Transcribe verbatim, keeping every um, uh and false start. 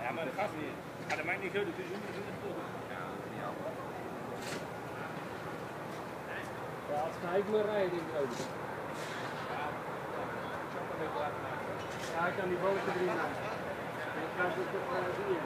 Ja, maar dat gaat niet. Ja, dat maakt niet uit, het is een beetje het volgende. Ja, dat is niet handig. Ja, als ga ik maar rijden in de auto. Ja, ik kan die boven drie maken. Dan gaan ze toch wel zien.